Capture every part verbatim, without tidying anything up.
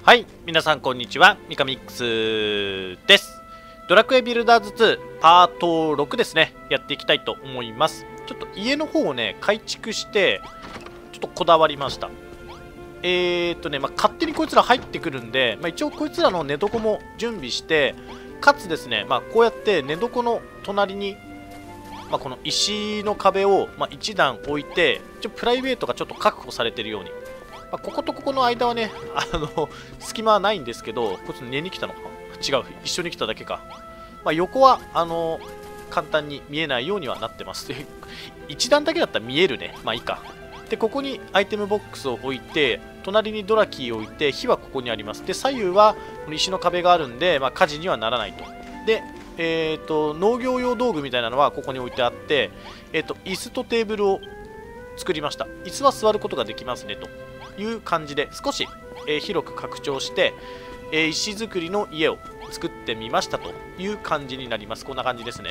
はい、皆さんこんにちは、ミカミックスです。ドラクエビルダーズツーパートろくですね、やっていきたいと思います。ちょっと家の方をね、改築して、ちょっとこだわりました。えーっとね、まあ、勝手にこいつら入ってくるんで、まあ、一応こいつらの寝床も準備して、かつですね、まあ、こうやって寝床の隣に、まあ、この石の壁を、まあ、一段置いて、一応プライベートがちょっと確保されているように。まあ、こことここの間はね、あの、隙間はないんですけど、こいつ寝に来たのか違う、一緒に来ただけか。まあ、横は、あの、簡単に見えないようにはなってます。一段だけだったら見えるね。まあいいか。で、ここにアイテムボックスを置いて、隣にドラキーを置いて、火はここにあります。で、左右はこの石の壁があるんで、まあ、火事にはならないと。で、えっと、農業用道具みたいなのはここに置いてあって、えっと、椅子とテーブルを作りました。椅子は座ることができますね、という感じで、少し、えー、広く拡張して、えー、石造りの家を作ってみましたという感じになります。こんな感じですね。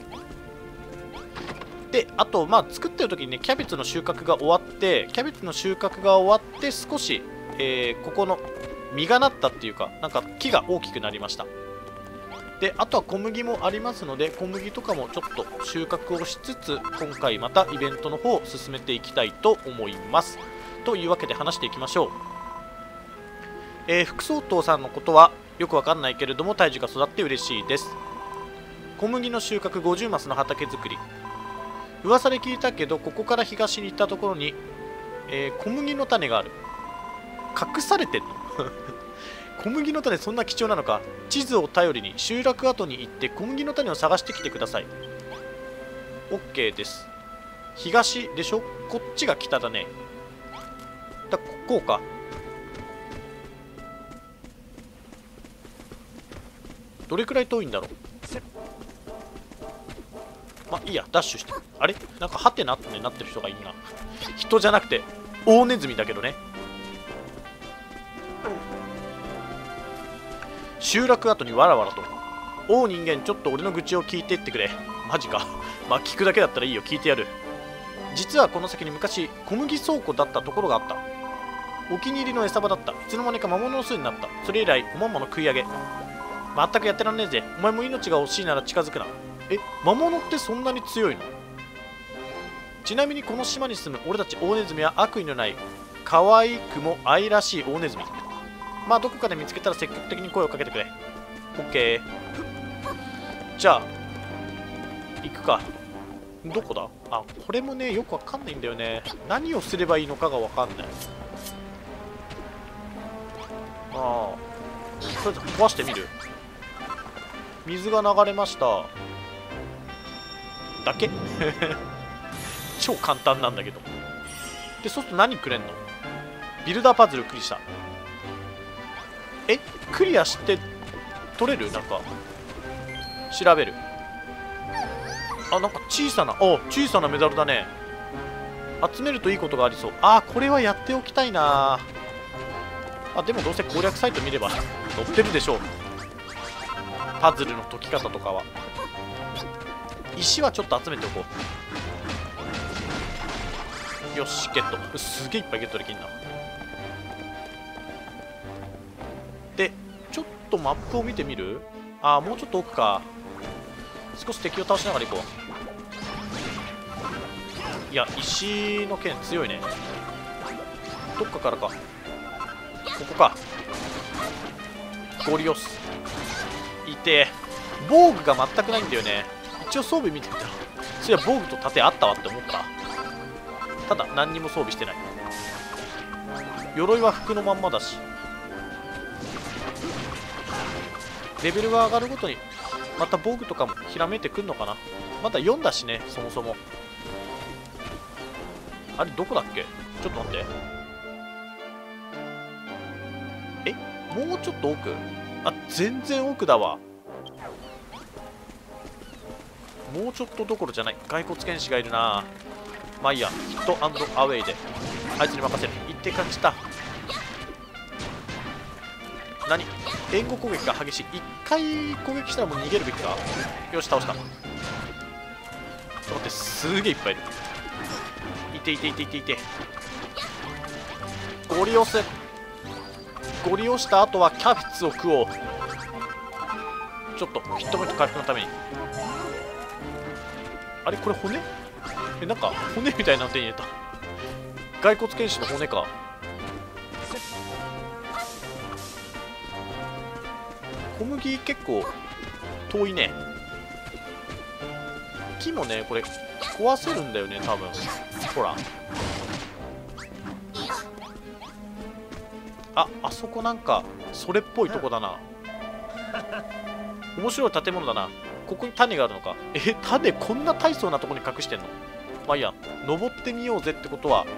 で、あと、まあ、作ってる時にね、キャベツの収穫が終わって、キャベツの収穫が終わって、少し、えー、ここの実がなったっていうか、なんか木が大きくなりました。で、あとは小麦もありますので、小麦とかもちょっと収穫をしつつ、今回またイベントの方を進めていきたいと思います。というわけで話していきましょう。えー、副総統さんのことはよくわかんないけれども、大樹が育って嬉しいです。小麦の収穫ごじゅうマスの畑作り。噂で聞いたけど、ここから東に行ったところに、えー、小麦の種がある。隠されてんの小麦の種そんな貴重なのか。地図を頼りに集落跡に行って小麦の種を探してきてください。 OK です。東でしょ。こっちが北だね。だここうか。どれくらい遠いんだろう。まあいいや、ダッシュして。あれなんかハテナってなってる人がいるな。人じゃなくて大ネズミだけどね。集落跡にわらわらと。おう人間、ちょっと俺の愚痴を聞いてってくれ。マジか。まあ聞くだけだったらいいよ、聞いてやる。実はこの先に昔小麦倉庫だったところがあった。お気に入りの餌場だった。いつの間にか魔物の巣になった。それ以来おまんまの食い上げ。まったくやってらんねえぜ。お前も命が欲しいなら近づくな。え、魔物ってそんなに強いの？ちなみにこの島に住む俺たち大ネズミは悪意のない可愛くも愛らしい大ネズミ。まあどこかで見つけたら積極的に声をかけてくれ。 OK。 じゃあ行くか。どこだ。あ、これもねよくわかんないんだよね。何をすればいいのかがわかんない。ああ、とりあえず壊してみる。水が流れましただけ超簡単なんだけど。で、そうすると何くれんの。ビルダーパズルクリアした。え、クリアして取れる。なんか調べる。あ、なんか小さな、お小さなメダルだね。集めるといいことがありそう。あー、これはやっておきたいな。あ、でもどうせ攻略サイト見れば載ってるでしょう。パズルの解き方とかは。石はちょっと集めておこう。よし、ゲット。すげえいっぱいゲットできんな。で、ちょっとマップを見てみる。ああ、もうちょっと奥か。少し敵を倒しながら行こう。いや、石の剣強いね。どっかからか。ここか。ゴリオス。いて。防具が全くないんだよね。一応装備見てみたら、そういや防具と盾あったわって思った。ただ何にも装備してない。鎧は服のまんまだし。レベルが上がるごとにまた防具とかもひらめいてくんのかな。まだよんだしね、そもそも。あれどこだっけ。ちょっと待って。え、もうちょっと奥。あ、全然奥だわ。もうちょっとどころじゃない。骸骨剣士がいるな。まあいいや、ヒットアンドアウェイであいつに任せる。一手勝ちだ。何、援護攻撃が激しい。一回攻撃したらもう逃げるべきか。よし、倒した。ちょっと待って、すげえいっぱいいる。いていていていていて。ゴリ押せ。 ゴリ押した後はキャベツを食おう。ちょっとヒットポイント回復のために。あれこれ骨？え、なんか骨みたいなの手に入れた。骸骨剣士の骨か。小麦結構遠いね。木もねこれ壊せるんだよね多分。ほら、あ、あそこなんかそれっぽいとこだな。面白い建物だな。ここに種があるのか。え、種こんな大層なとこに隠してんの？まあいいや、登ってみようぜってことは。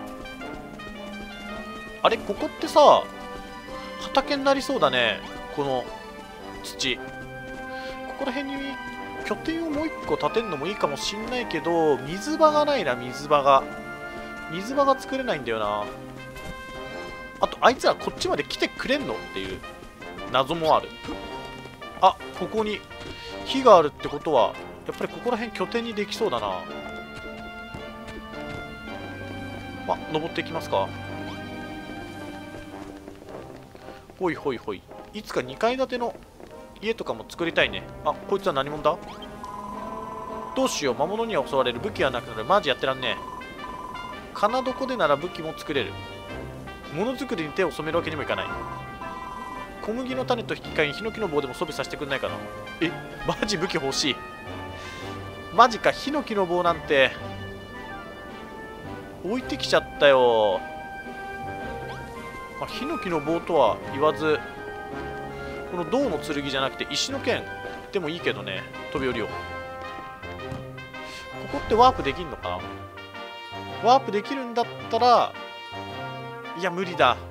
あれ、ここってさ畑になりそうだね。この土、ここら辺に拠点をもう一個建てるのもいいかもしんないけど、水場がないな。水場が水場が作れないんだよな。あとあいつらこっちまで来てくれんのっていう謎もある。あ、ここに火があるってことはやっぱりここら辺拠点にできそうだな。まあ登っていきますか。ほいほいほい。いつかにかい建ての家とかも作りたいね。あ、こいつは何者だ？どうしよう、魔物には襲われる。武器はなくなる。マジやってらんねえ。金床でなら武器も作れる。ものづくりに手を染めるわけにもいかない。小麦の種と引き換えにヒノキの棒でも装備させてくんないかな。え、マジ武器欲しい。マジか、ヒノキの棒なんて置いてきちゃったよ。まあ、ヒノキの棒とは言わず、この銅の剣じゃなくて石の剣でもいいけどね。飛び降りよう。ここってワープできんのかな。ワープできるんだったら、いや無理だ。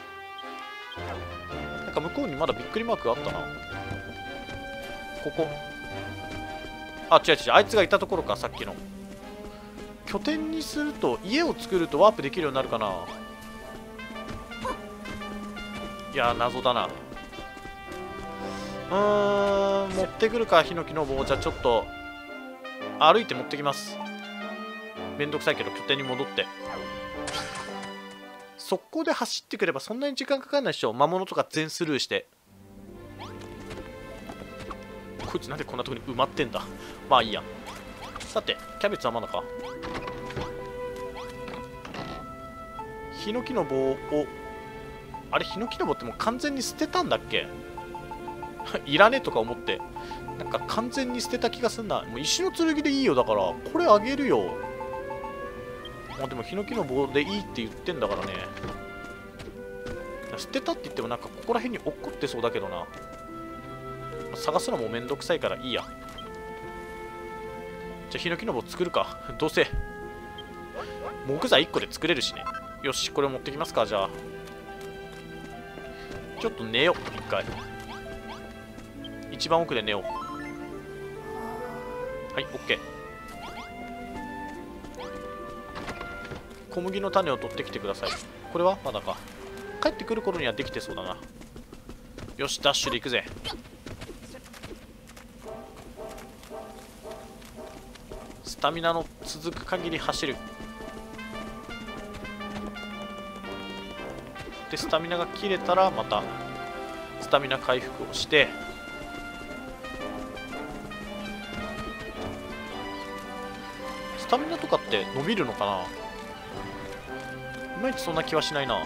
なんか向こうにまだびっくりマークがあったな。ここ、あ、違う違う、あいつがいたところか。さっきの拠点にすると、家を作るとワープできるようになるかな。いや謎だな。うーん、持ってくるか、ヒノキの棒。じゃあちょっと歩いて持ってきます。めんどくさいけど拠点に戻って、速攻で走ってくればそんなに時間かかんないでしょ。魔物とか全スルーして。こいつなんでこんなとこに埋まってんだ。まあいいや。さてキャベツはまだか。ヒノキの棒を、あれヒノキの棒ってもう完全に捨てたんだっけ？いらねえとか思ってなんか完全に捨てた気がすんな。もう石の剣でいいよ。だからこれあげるよ。まあでもヒノキの棒でいいって言ってんだからね。捨てたって言ってもなんかここら辺に落っこってそうだけどな。探すのもめんどくさいからいいや。じゃあヒノキの棒作るか。どうせ木材いっこで作れるしね。よし、これ持ってきますか。じゃあちょっと寝よう一回。一番奥で寝よう。はい、オッケー。小麦の種を取ってきてください。これはまだか。帰ってくる頃にはできてそうだな。よし、ダッシュで行くぜ。スタミナの続く限り走る。でスタミナが切れたらまたスタミナ回復をして、スタミナとかって伸びるのかな。いまいちそんな気はしないな。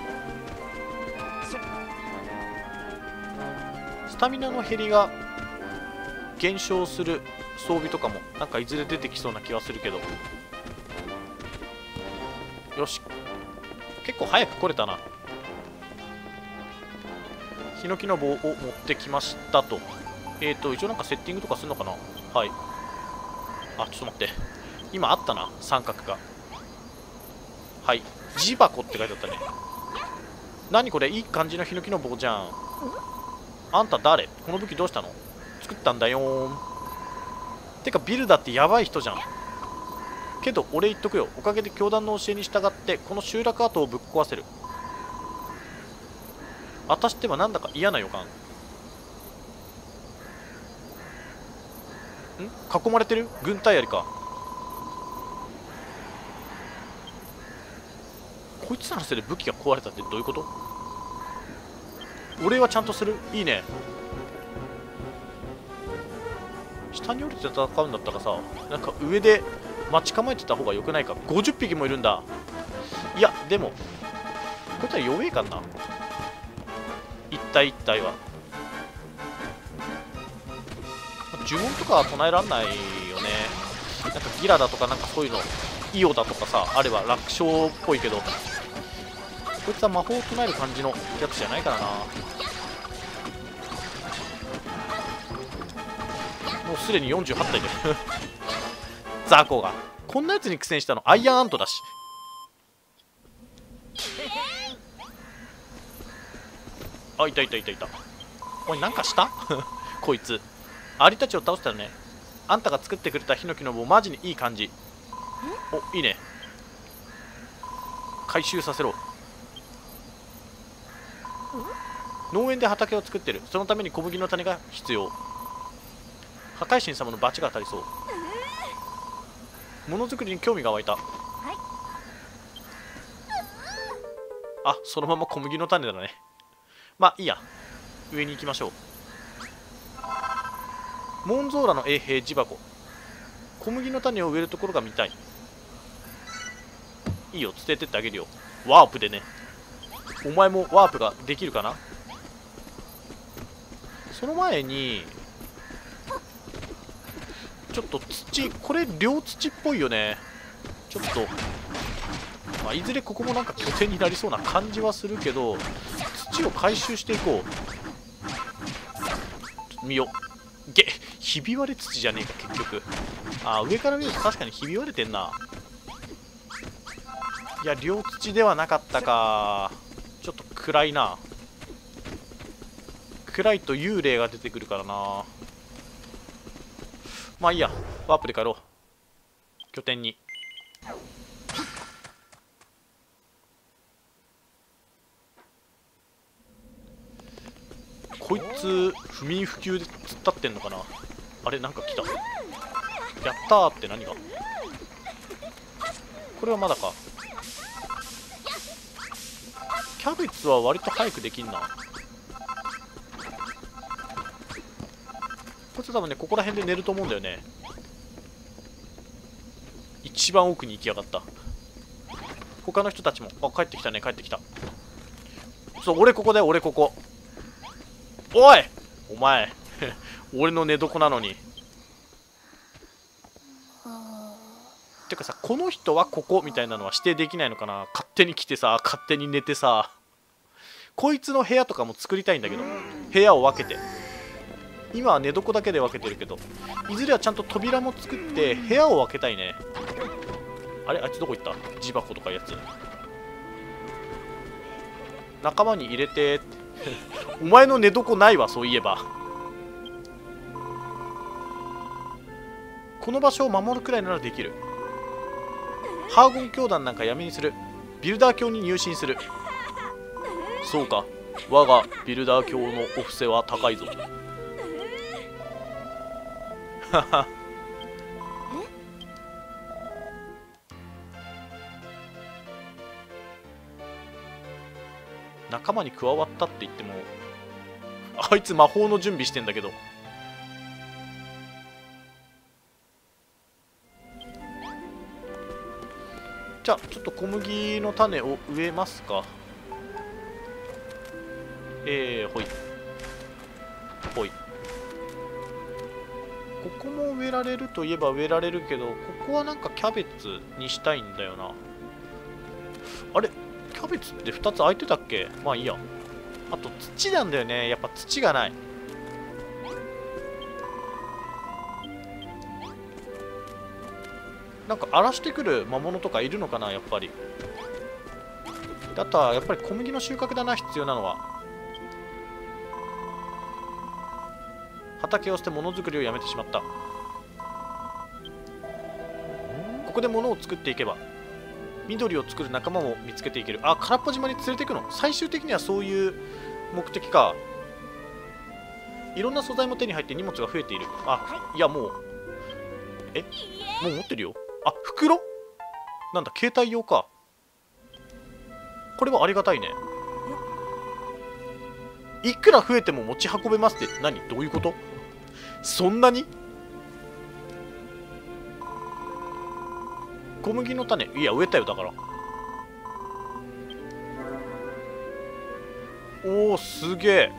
スタミナの減りが減少する装備とかもなんかいずれ出てきそうな気はするけど。よし、結構早く来れたな。ヒノキの棒を持ってきましたと。えーと一応なんかセッティングとかするのかな。はい。あ、ちょっと待って、今あったな三角が。はい、ジバコって書いてあったね。何これ、いい感じのヒノキの棒じゃん。あんた誰？この武器どうしたの？作ったんだよーん。てかビルダってやばい人じゃん。けど俺言っとくよ、おかげで教団の教えに従ってこの集落跡をぶっ壊せる。私ってばなんだか嫌な予感。ん？囲まれてる？軍隊ありか。こいつらのせいで武器が壊れたってどういうこと？ お礼はちゃんとする。いいね。下に降りて戦うんだったらさ、なんか上で待ち構えてた方がよくないか。ごじゅっぴきもいるんだ。いやでもこいつは弱えかな、一体一体は。呪文とかは唱えらんないよね。なんかギラだとかなんかそういうの、イオだとかさあれば楽勝っぽいけど、こいつは魔法を唱える感じのやつじゃないからな。もうすでによんじゅうはち体でザコがこんなやつに苦戦したのアイアンアントだし。あ、いたいたいたいた。おい、なんかしたこいつアリたちを倒したよね。あんたが作ってくれたヒノキの棒マジにいい感じ。お、いいね。回収させろ。農園で畑を作ってる。そのために小麦の種が必要。破壊神様のバチが当たりそう。ものづくりに興味が湧いた。あ、そのまま小麦の種だね。まあいいや、上に行きましょう。モンゾーラの衛兵ジバコ。小麦の種を植えるところが見たい。いいよ、連れてってあげるよ。ワープでね。お前もワープができるかな。その前にちょっと土、これ両土っぽいよね。ちょっと、まあ、いずれここもなんか拠点になりそうな感じはするけど、土を回収していこう。見よ。げ、ひび割れ土じゃねえか結局。あ、上から見ると確かにひび割れてんな。いや、両土ではなかったか。ちょっと暗いな。暗いと幽霊が出てくるからな。まあいいや、ワープで帰ろう。拠点に。こいつ不眠不休で突っ立ってんのかな。あれ、なんか来た。やったーって何が。これはまだか。キャベツは割と早くできんな。こいつ多分ね、ここら辺で寝ると思うんだよね。一番奥に行きやがった。他の人たちも、あ、帰ってきたね、帰ってきた。そう、俺ここだよ、俺ここ。おいお前俺の寝床なのに。てかさ、この人はここみたいなのは指定できないのかな。勝手に来てさ、勝手に寝てさ。こいつの部屋とかも作りたいんだけど、部屋を分けて。今は寝床だけで分けてるけど、いずれはちゃんと扉も作って部屋を分けたいね。あれ、あいつどこ行った。ジバコとかいうやつ。仲間に入れてってお前の寝床ないわ、そういえば。この場所を守るくらいならできる。ハーゴン教団なんかやめにする。ビルダー教に入信する。そうか、我がビルダー教のお布施は高いぞ。はは仲間に加わったって言っても、あいつ魔法の準備してんだけど。じゃあちょっと小麦の種を植えますか。えー、ほいほい。ここも植えられるといえば植えられるけど、ここはなんかキャベツにしたいんだよな。あれ、キャベツってふたつ空いてたっけ。まあいいや。あと土なんだよね。やっぱ土がない。なんか荒らしてくる魔物とかいるのかな、やっぱり。あとはやっぱり小麦の収穫だな、必要なのは。畑を捨て物作りをやめてしまった。ここで物を作っていけば緑を作る仲間も見つけていける。あ、空っぽ島に連れていくの。最終的にはそういう目的か。いろんな素材も手に入って荷物が増えている。あ、いやもう、え、もう持ってるよ。あ、袋なんだ、携帯用か。これはありがたいね。 いくら増えても持ち運べますって何？どういうこと？そんなに？小麦の種、いや植えたよ。だからおお、すげえ。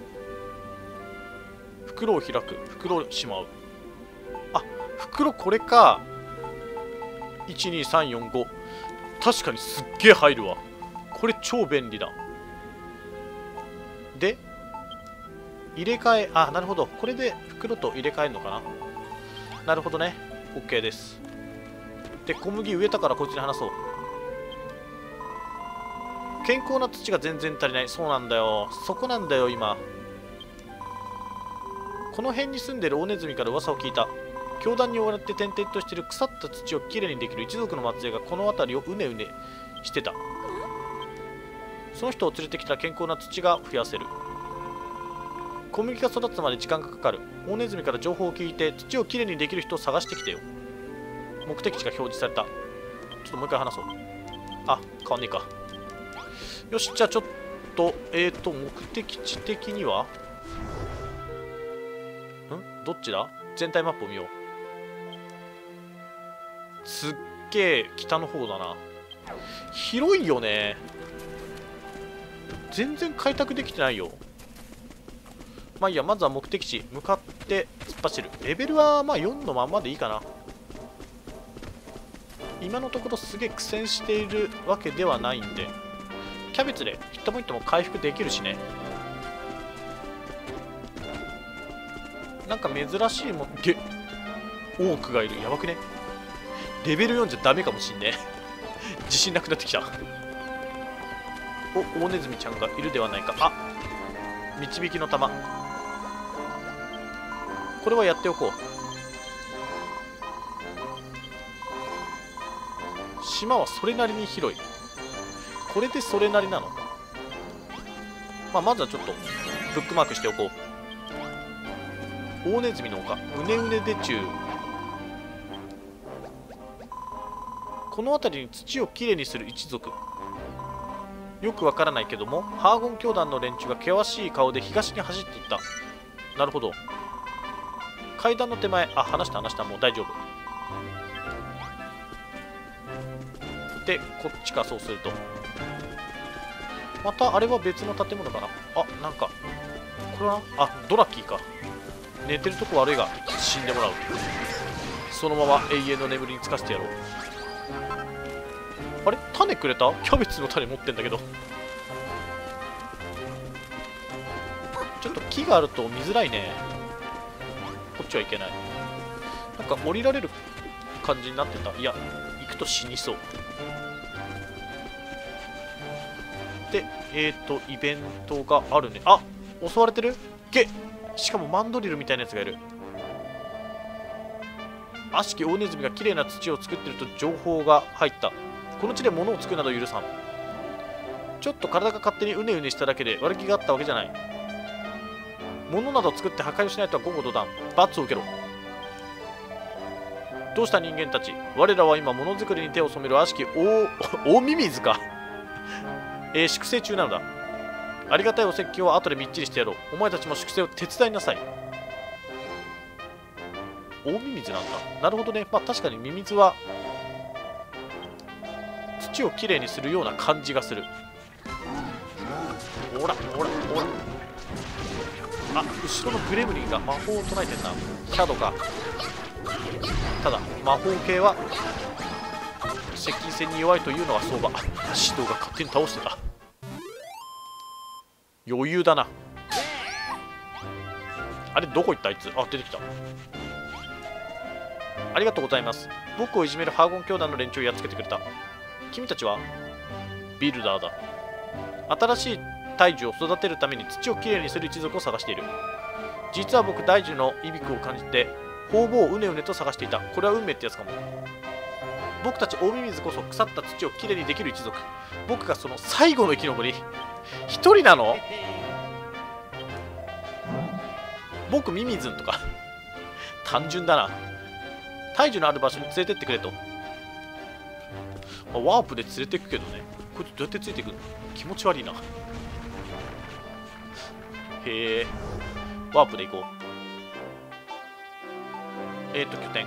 袋を開く、袋をしまう。あ、袋これか。いちにさんよんご、確かにすっげえ入るわ。これ超便利だ。で入れ替え、あ、なるほど。これで袋と入れ替えるのかな。なるほどね。 OK です。で小麦植えたからこいつに話そう。健康な土が全然足りない。そうなんだよ。そこなんだよ今。この辺に住んでる大ネズミから噂を聞いた。教団に追われて点々としている腐った土をきれいにできる一族の末裔がこの辺りをうねうねしてた。その人を連れてきたら健康な土が増やせる。小麦が育つまで時間がかかる。大ネズミから情報を聞いて土をきれいにできる人を探してきてよ。目的地が表示された。ちょっともう一回話そう。あ、変わんねえか。よし、じゃあちょっとえーと目的地的にはんどっちだ。全体マップを見よう。すっげえ北の方だな。広いよね。全然開拓できてないよ。まあいいや、まずは目的地向かって突っ走る。レベルはまあよんのまんまでいいかな。今のところすげえ苦戦しているわけではないんで、キャベツでヒットポイントも回復できるしね。なんか珍しいもん。げオークがいる。やばくね。レベルよんじゃダメかもしんね。自信なくなってきた。お、大ネズミちゃんがいるではないか。あ、導きの玉。これはやっておこう。島はそれなりに広い。これでそれなりなの？まあ、まずはちょっとブックマークしておこう。大ネズミの丘、うねうねでちゅう。この辺りに土をきれいにする一族。よくわからないけども、ハーゴン教団の連中が険しい顔で東に走っていった。なるほど。階段の手前、あ、話した話した、もう大丈夫。で、こっちか、そうすると。また、あれは別の建物かな。あ、なんか、これは、あ、ドラッキーか。寝てるとこ悪いが、死んでもらう。そのまま永遠の眠りにつかせてやろう。あれ種くれた？キャベツの種持ってんだけど。ちょっと木があると見づらいね。こっちはいけない。なんか降りられる感じになってた。いや、行くと死にそう。で、えーと、イベントがあるね。あ、襲われてる？げっ！しかもマンドリルみたいなやつがいる。悪しき大ネズミがきれいな土を作っていると情報が入った。この地で物を作るなど許さん。ちょっと体が勝手にうねうねしただけで悪気があったわけじゃない。物など作って破壊をしないとは言語道断。罰を受けろ。どうした人間たち。我らは今物作りに手を染める悪しき大大ミミズか、えー、粛清中なのだ。ありがたいお説教は後でみっちりしてやろう。お前たちも粛清を手伝いなさい。大ミミズなんだ。なるほどね。まあ確かにミミズは土をきれいにするような感じがする。ほらほらほら。あ、後ろのグレムリンが魔法を唱えてんな。シャドウか。ただ魔法系は接近戦に弱いというのが相場。シドウが勝手に倒してた。余裕だな。あれどこ行ったあいつ。あ、出てきた。ありがとうございます。僕をいじめるハーゴン教団の連中をやっつけてくれた。君たちはビルダーだ。新しい大樹を育てるために土をきれいにする一族を探している。実は僕大樹のいびくを感じて方々をうねうねと探していた。これは運命ってやつかも。僕たち大ミミズこそ腐った土をきれいにできる一族。僕がその最後の生き残り。一人なの？僕ミミズンとか単純だな。大樹のある場所に連れてってくれと。まあ、ワープで連れてくけどね。こいつどうやってついていくの？気持ち悪いな。 へえ。ワープで行こう。えっ、ー、と拠点。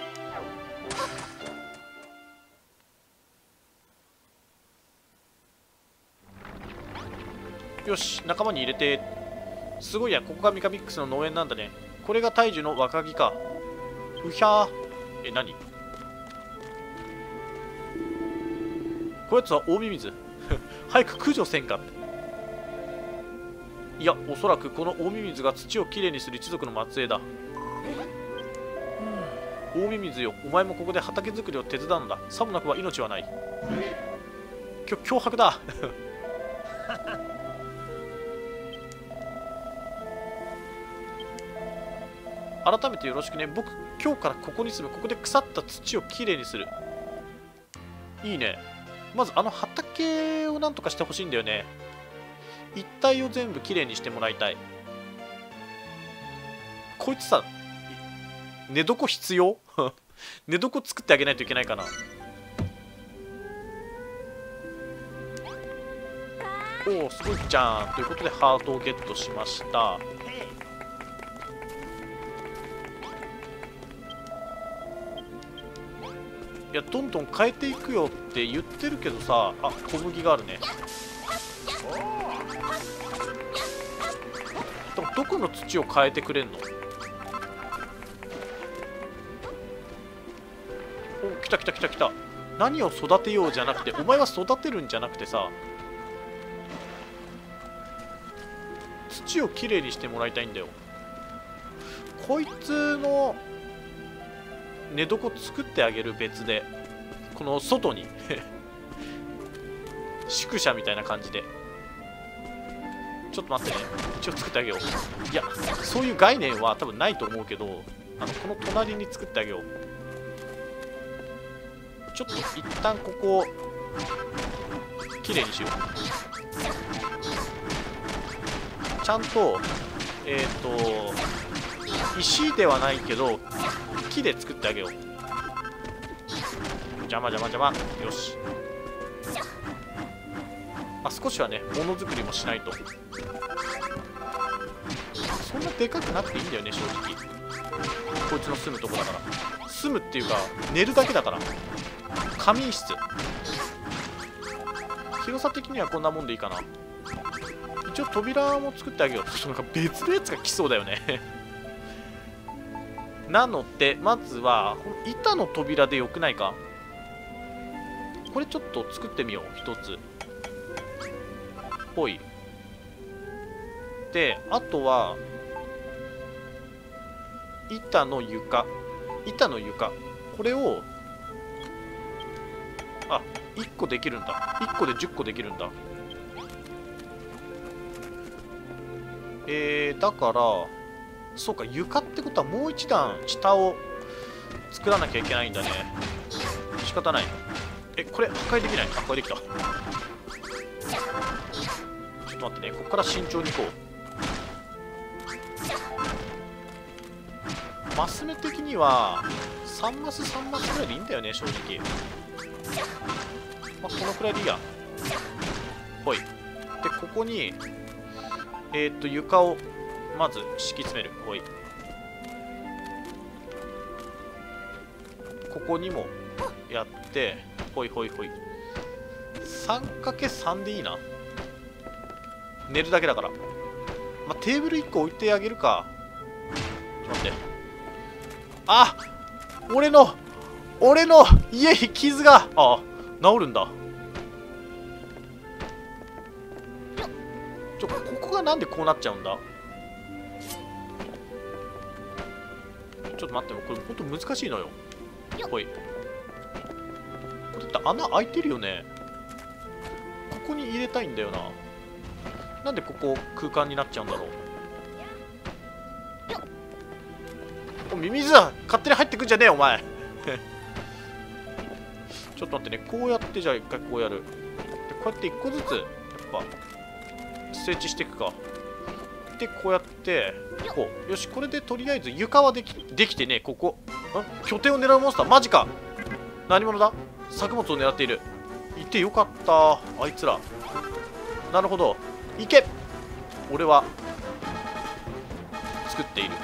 よし、仲間に入れて。すごいや、ここがミカミックスの農園なんだね。これが大樹の若木か。うひゃー。え、何こやつは大ミミズ。早く駆除せんか。いや、おそらくこの大ミミズが土をきれいにする一族の末裔だ。大ミミズよ、お前もここで畑作りを手伝うのだ。さもなくば命はない。きょ脅迫だ。改めてよろしくね。僕、今日からここに住む。ここで腐った土をきれいにする。いいね。まずあの畑をなんとかしてほしいんだよね。一帯を全部きれいにしてもらいたい。こいつさ、寝床必要？寝床作ってあげないといけないかな。おお、すごいじゃん。ということでハートをゲットしました。いや、どんどん変えていくよって言ってるけどさ。あ、小麦があるね。でもどこの土を変えてくれんの？お、来た来た来た来た。何を育てようじゃなくて、お前は育てるんじゃなくてさ、土をきれいにしてもらいたいんだよ。こいつの寝床作ってあげる。別でこの外に宿舎みたいな感じで。ちょっと待ってね、一応作ってあげよう。いや、そういう概念は多分ないと思うけど、あのこの隣に作ってあげよう。ちょっと一旦ここをきれいにしよう。ちゃんとえっ、ー、と石ではないけど木で作ってあげよう。邪魔邪魔邪魔。よし。あ、少しはね、ものづくりもしないと。そんなでかくなくていいんだよね、正直。こいつの住むとこだから。住むっていうか寝るだけだから。仮眠室。広さ的にはこんなもんでいいかな。一応扉も作ってあげよう。なんか別のやつが来そうだよね。なのでまずは板の扉でよくないか。これちょっと作ってみよう。一つほい。で、あとは板の床。板の床、これを、あ、いっこできるんだ。いっこでじゅっこできるんだ。えー、だからそうか、床ってことはもう一段下を作らなきゃいけないんだね。仕方ない。え、これ破壊できない？あ、破壊できた。ちょっと待ってね、ここから慎重にいこう。マス目的にはさんマスさんマスくらいでいいんだよね、正直。まあ、このくらいでいいや。ほい。で、ここにえー、っと床をまず敷き詰める。ほい。ここにもやって、ほいほいほい。 さんかけさん でいいな。寝るだけだから。まあ、テーブルいっこ置いてあげるか。ちょっと待って。あ、俺の俺の家に傷が、あ、治るんだ。ちょ、ここがなんでこうなっちゃうんだ。ちょっと待って、これほんと難しいのよ。ほい。これって穴開いてるよね。ここに入れたいんだよな。なんでここ空間になっちゃうんだろう。お、ミミズだ、勝手に入ってくんじゃねえお前。ちょっと待ってね、こうやってじゃあ一回こうやる。でこうやって一個ずつやっぱ整地していくか。でこうやってこう、よし、これでとりあえず床はできできてね。ここん拠点を狙うモンスター、マジか。何者だ。作物を狙っている。いてよかった、あいつら。なるほど、行け。俺は作っている。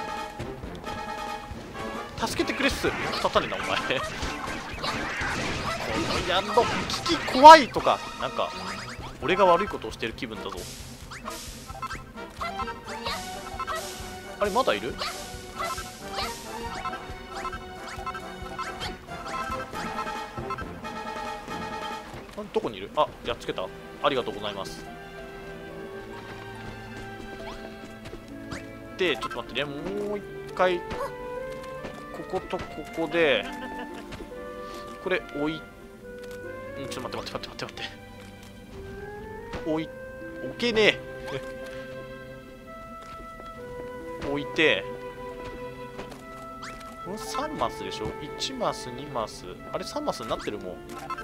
助けてくれっす。立たねえなお前。このやんの危機怖いとか、なんか俺が悪いことをしてる気分だぞ。あれまだいる？どこにいる？あ、やっつけた。ありがとうございます。で、ちょっと待ってね、もう一回、こことここで、これ置い、んちょっと待って待って待って待って待って。置い、置けねえ。置いて、このさんマスでしょ？ いち マス、にマス。あれさんマスになってるもん。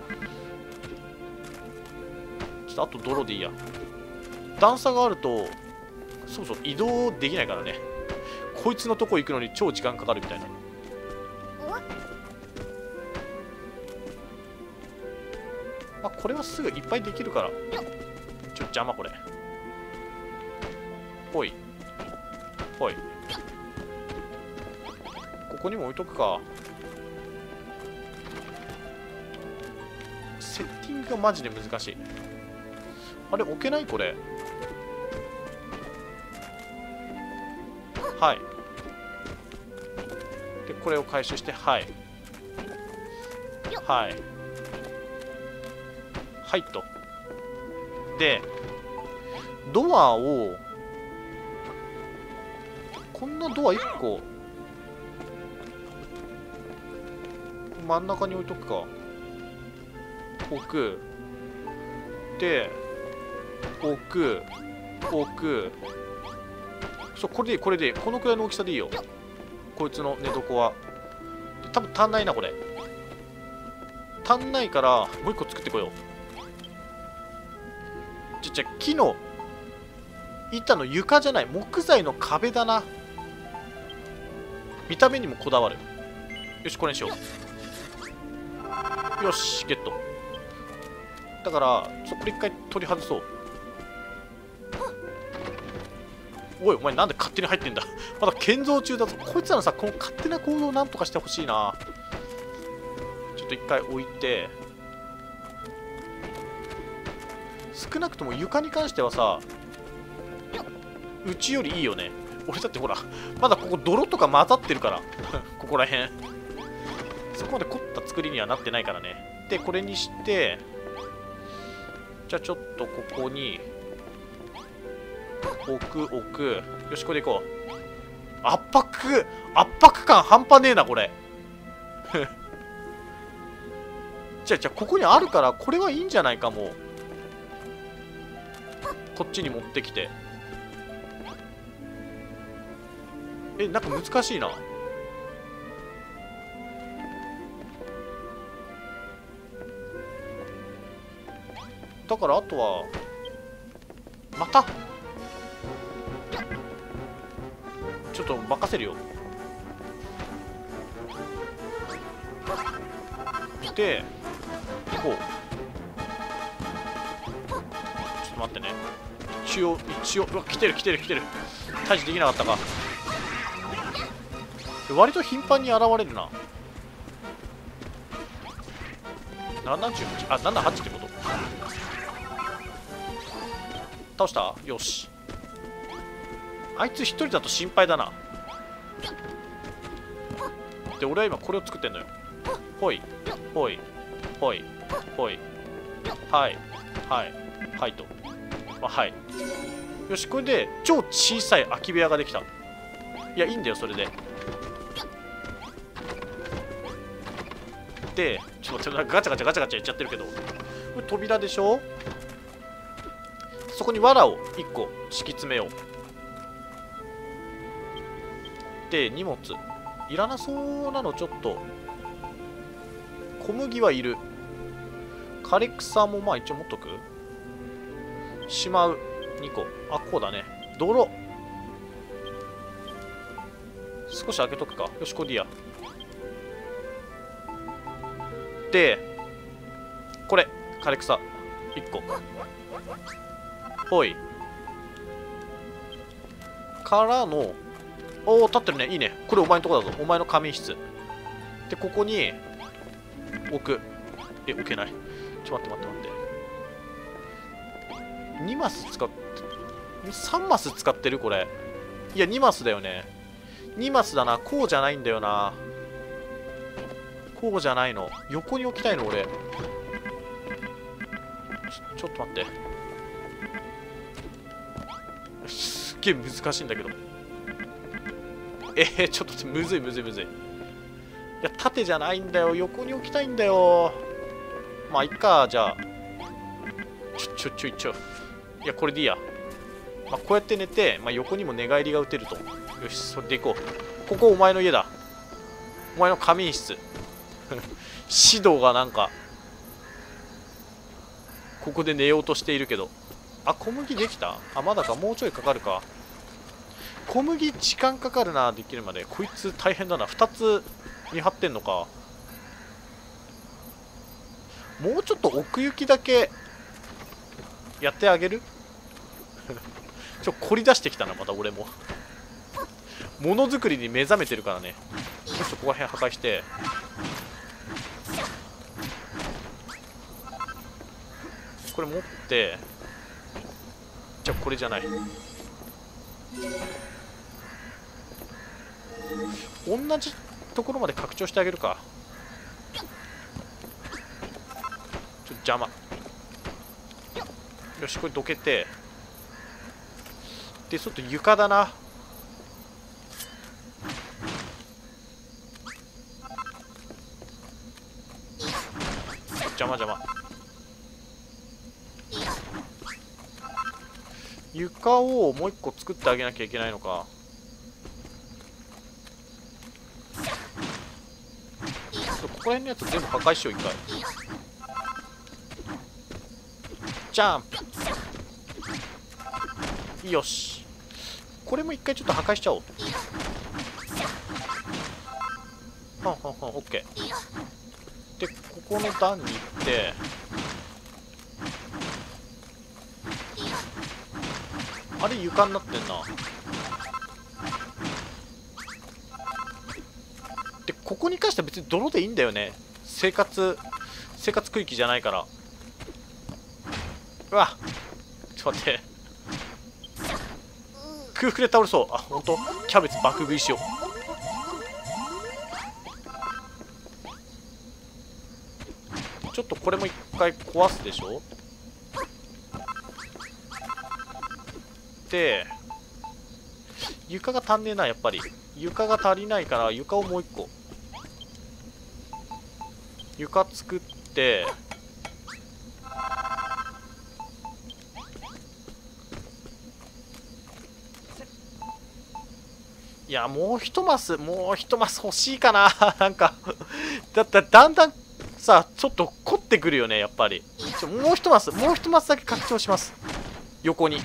ちょっとあと泥でいいや。段差があると、そうそう移動できないからね。こいつのとこ行くのに超時間かかるみたいな。まあこれはすぐいっぱいできるから。ちょ邪魔これ。ほいほい。ここにも置いとくか。セッティングがマジで難しい。あれ置けないこれ。はい。でこれを回収して、はいはいはいと。でドアを、こんなドアいっこ真ん中に置いとくか。置く。で置く置く。そう、これでいい、これでいい。このくらいの大きさでいいよ。こいつの寝床は。多分足んないな、これ。足んないから、もう一個作ってこよう。じゃ、じゃ、木の、板の床じゃない、木材の壁だな。見た目にもこだわる。よし、これにしよう。よし、ゲット。だから、ちょこれ一回取り外そう。おい、お前なんで勝手に入ってんだ。まだ建造中だぞ。こいつらのさ、この勝手な行動をなんとかしてほしいな。ちょっと一回置いて。少なくとも床に関してはさ、うちよりいいよね。俺だってほら、まだここ泥とか混ざってるから。ここらへん。そこまで凝った作りにはなってないからね。で、これにして、じゃあちょっとここに、置く置く。よし、これでいこう。圧迫圧迫感半端ねえなこれ。じゃあじゃあここにあるからこれはいいんじゃないか。もうこっちに持ってきて。え、なんか難しいな。だからあとはまたちょっと任せるよ。でこう、ちょっと待ってね。一応一応うわ、来てる来てる来てる。退治できなかったか。割と頻繁に現れるな。ななじゅうはち、あ、ななじゅうはちってこと。倒した。よし。あいつ一人だと心配だな。で、俺は今これを作ってんのよ。ほいほいほいほい。はいはいはいと。あ、はい。よし、これで超小さい空き部屋ができた。いや、いいんだよそれで。で、ちょっと待って、ガチャガチャガチャガチャやっちゃってるけど、これ扉でしょ。そこに藁をいっこ敷き詰めよう。で、荷物いらなそうなの。ちょっと小麦はいる。枯れ草もまあ一応持っとく。しまうにこ。あ、こうだね。泥少し開けとくか。よし、これでいいや。で、これ枯れ草いっこ。ほいからのおお、立ってるね。いいね。これお前のとこだぞ。お前の仮眠室で、ここに置く。え、置けない。ちょっと待って待って待って。にマス使ってさんマス使ってるこれ。いやにマスだよね。にマスだな。こうじゃないんだよな。こうじゃないの。横に置きたいの俺。ちょ、ちょっと待って。すっげえ難しいんだけど。えー、ちょっと待って、むずいむずいむずい。いや、縦じゃないんだよ。横に置きたいんだよ。まあ、いっか、じゃあ。ちょ、ちょ、ちょいちょ。いや、これでいいや。まあ、こうやって寝て、まあ、横にも寝返りが打てると。よし、それで行こう。ここお前の家だ。お前の仮眠室。指導がなんか、ここで寝ようとしているけど。あ、小麦できた？あ、まだか。もうちょいかかるか。小麦時間かかるな、できるまで。こいつ大変だな。ふたつに張ってんのか。もうちょっと奥行きだけやってあげる？ちょ、凝り出してきたな、また俺も。ものづくりに目覚めてるからね。ちょっとここら辺破壊して。これ持って。じゃあこれじゃない。同じところまで拡張してあげるか。ちょっと邪魔。よし、これどけて。で、ちょっと床だな。邪魔邪魔。床をもう一個作ってあげなきゃいけないのか。ここら辺のやつ全部破壊しよう、一回。ジャンプ。よし。これも一回ちょっと破壊しちゃおう。はんはんはん、オッケー。で、ここの段に行って、あれ床になってんな。で、ここに関しては別に泥でいいんだよね。生活生活区域じゃないから。うわ、ちょっと待って。空腹で倒れそう。あ、ほんとキャベツ爆食いしよう。ちょっとこれも一回壊すでしょ。で、床が足んねえな、やっぱり。床が足りないから、床をもう一個。床作って、いや、もう一マス、もう一マス欲しいかな。なんか、だってだんだんさ、ちょっと凝ってくるよね、やっぱり。ちょもう一マス、もう一マスだけ拡張します。横に。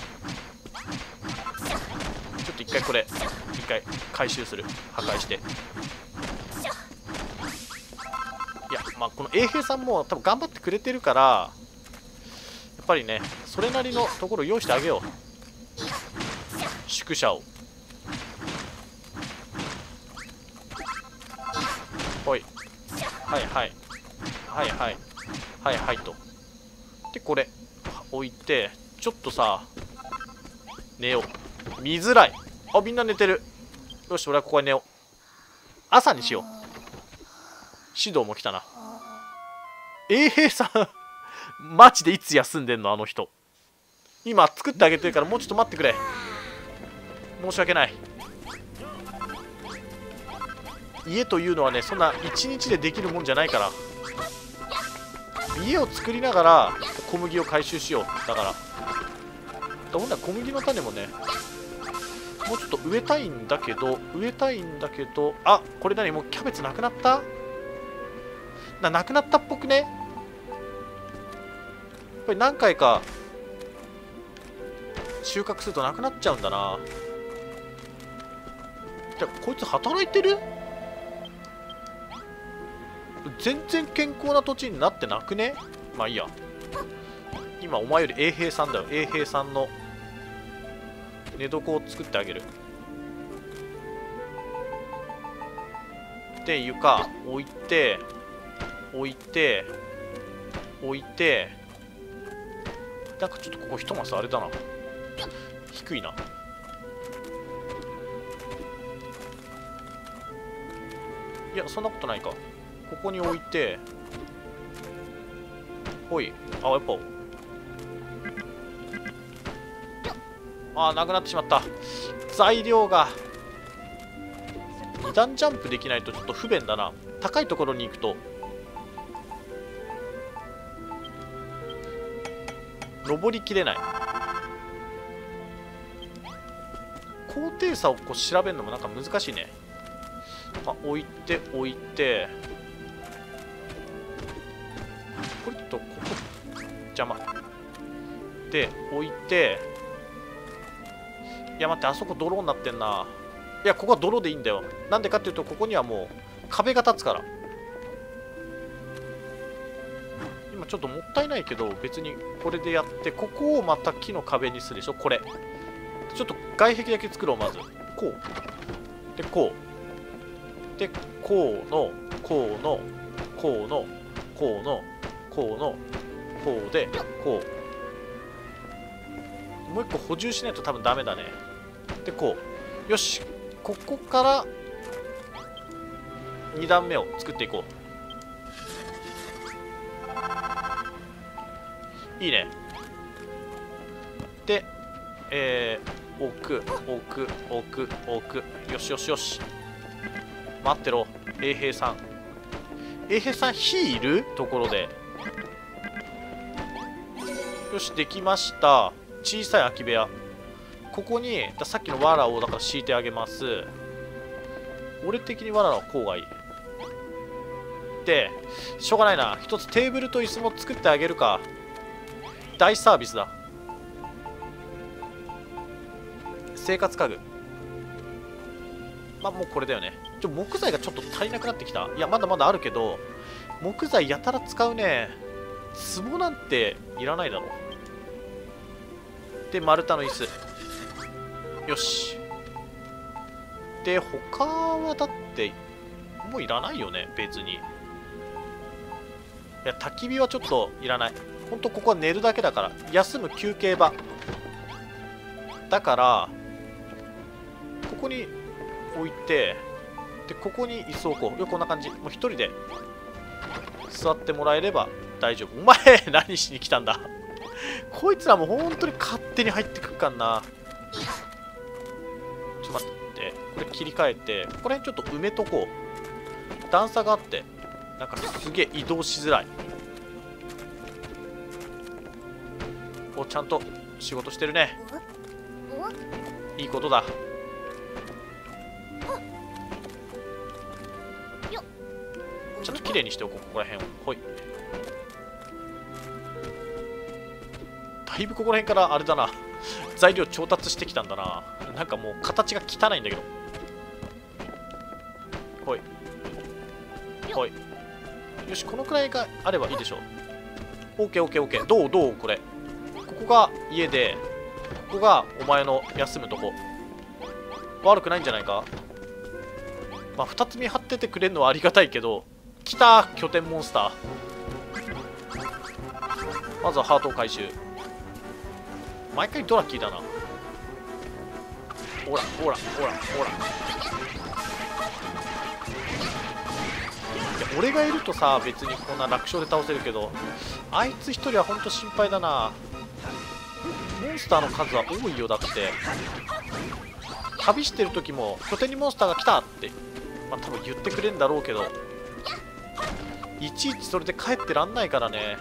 ちょっと一回これ、一回回収する。破壊して。いや、まあ、この衛兵さんも多分頑張ってくれてるから、やっぱりね、それなりのところを用意してあげよう。宿舎を。ほい。はいはい。はいはい。はいはいと。で、これ、置いて、ちょっとさ、寝よう。見づらい。あ、みんな寝てる。よし、俺はここに寝よう。朝にしよう。指導も来たな。衛兵さん、マジでいつ休んでんのあの人。今作ってあげてるからもうちょっと待ってくれ。申し訳ない。家というのはね、そんないちにちでできるもんじゃないから。家を作りながら小麦を回収しよう。だからほんなら小麦の種もね、もうちょっと植えたいんだけど、植えたいんだけど、あ、これ何、もうキャベツなくなった？な、なくなったっぽくね？これ何回か収穫するとなくなっちゃうんだな。じゃあこいつ働いてる？全然健康な土地になってなくね？まあいいや。今お前より衛兵さんだよ。衛兵さんの寝床を作ってあげる。 で床置いて置いて置いて、なんかちょっとここひとマスあれだな、低いな。いやそんなことないか。ここに置いて、ほい、あ、やっぱあーなくなってしまった。材料がに段ジャンプできないとちょっと不便だな。高いところに行くと登りきれない。高低差をこう調べるのもなんか難しいね。まあ、置いて置いて、これとここ邪魔で置いて、いや待って、あそこ泥になってんな。いやここは泥でいいんだよ。なんでかっていうと、ここにはもう壁が立つから。今ちょっともったいないけど、別にこれでやって、ここをまた木の壁にするでしょ。これちょっと外壁だけ作ろう。まずこうで、こうで、こうのこうのこうのこうのこうのこうで、こうもう一個補充しないと多分ダメだね。でこう、よし、ここからに段目を作っていこう。いいね。で、えー、置く置く置く置く、よしよしよし、待ってろ衛兵さん。衛兵さん火いるところで、よしできました。小さい空き部屋、ここにさっきの藁をだから敷いてあげます。俺的に藁はこうがいい。でしょうがないな、一つテーブルと椅子も作ってあげるか。大サービスだ。生活家具、まあもうこれだよね。ちょ木材がちょっと足りなくなってきた。いやまだまだあるけど、木材やたら使うね。壺なんていらないだろ。で丸太の椅子、よし。で他はだってもういらないよね別に。いや焚き火はちょっといらない。ほんとここは寝るだけだから、休む休憩場だから、ここに置いて、でここに椅子を置こうよ。こんな感じ、もう一人で座ってもらえれば大丈夫。お前何しに来たんだこいつらもう本当に勝手に入ってくるかんな。ちょっと待って、これ切り替えて、ここら辺ちょっと埋めとこう。段差があってなんかすげえ移動しづらい。お、ちゃんと仕事してるね。いいことだ。ちょっときれいにしておこう、ここら辺を。ほい。だいぶここら辺からあれだな材料調達してきたんだな。なんかもう形が汚いんだけど。ほいほい、よし、このくらいがあればいいでしょう。 オーケーオーケーオーケー。 どうどうこれ、ここが家で、ここがお前の休むとこ。悪くないんじゃないか。まあふたつ見張っててくれるのはありがたいけど。来た拠点モンスター。まずはハートを回収。毎回ドラッキーだな。ほらほらほらほら。いや俺がいるとさ別にこんな楽勝で倒せるけど、あいつ一人はほんと心配だな。モンスターの数は多いよ。だって旅してる時も拠点にモンスターが来たって、まあ、多分言ってくれるんだろうけど、いちいちそれで帰ってらんないからね。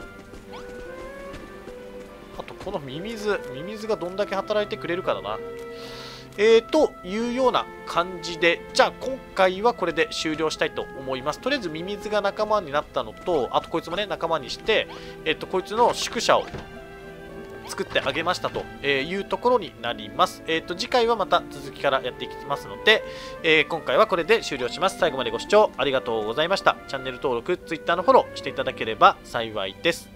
あとこのミミズミミズがどんだけ働いてくれるかだな。えーというような感じで、じゃあ今回はこれで終了したいと思います。とりあえずミミズが仲間になったのと、あとこいつもね仲間にして、えっとこいつの宿舎を作ってあげましたというところになります。えっと次回はまた続きからやっていきますので、えー、今回はこれで終了します。最後までご視聴ありがとうございました。チャンネル登録、Twitter のフォローしていただければ幸いです。